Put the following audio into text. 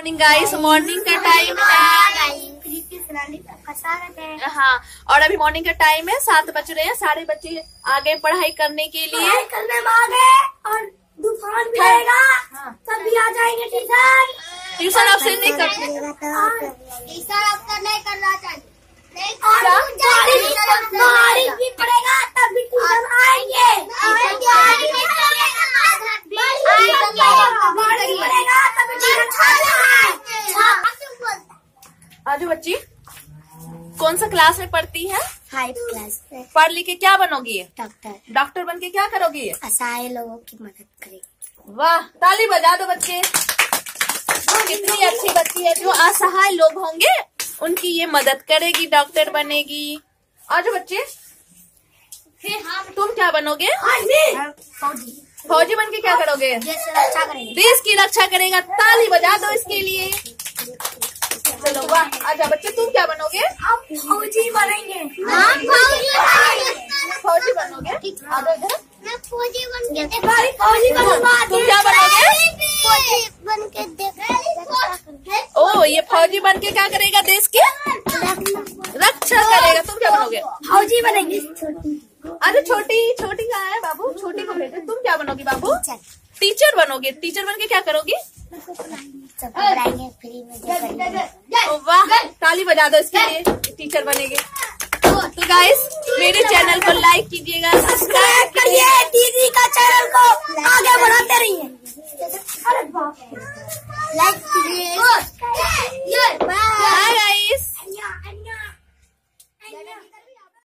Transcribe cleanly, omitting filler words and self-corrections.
Morning guys, morning का time है। हाँ, और अभी मॉर्निंग का टाइम है, 7 बज रहे हैं। सारे बच्चे आ गए पढ़ाई करने के लिए। और तूफान भी आएगा, तब भी आ जाएंगे टीचर। ट्यूशन आपसे नहीं करते, टीचर आपका नहीं करना चाहिए। बारिश भी पड़ेगा तब भी ट्यूशन आएंगे। आज बच्ची कौन सा क्लास में पढ़ती है? 5 क्लास में। पढ़ लिख के क्या बनोगी? डॉक्टर। डॉक्टर बन के क्या करोगी? असहाय लोगों की मदद करेगी। वाह, ताली बजा दो बच्चे। कितनी अच्छी बच्ची है, जो असहाय लोग होंगे उनकी ये मदद करेगी, डॉक्टर बनेगी। आज बच्चे तुम क्या बनोगे? फौजी बन के क्या करोगे? देश की रक्षा करेगा। ताली बजा दो इसके लिए। चलो वाह। अच्छा बच्चे, तुम क्या बनोगे? फौजी बनेंगे। फौजी बनोगे? आगे इधर। फौजी बन के तुम क्या बनोगे? बन के ओ, ये फौजी बन के क्या करेगा? देश की रक्षा करेगा। तुम क्या बनोगे? फौजी बनेंगे। अरे छोटी कहाँ है बाबू? छोटी को भेजो। तुम क्या बनोगी बाबू? टीचर बनोगे। टीचर बन के क्या करोगी? फ्री में। वाह, ताली बजा दो इसके लिए। टीचर बनेगे। तो गाइस, मेरे चैनल को लाइक कीजिएगा,